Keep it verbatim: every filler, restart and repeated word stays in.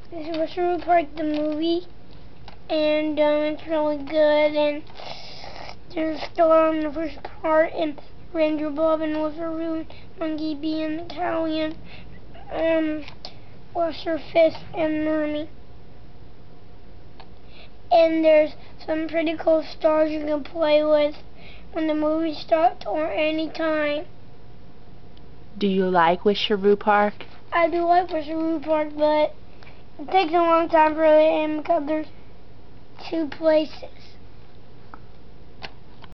This is wisharoo Park, the movie, and um, it's really good. And there's a star in the first part, and Ranger Bob and wisharoo, Monkey B and the Cow, and um, Washer Fist and Mermy. And there's some pretty cool stars you can play with when the movie starts or any time. Do you like wisharoo Park? I do like wisharoo Park, but it takes a long time for it in because there's two places.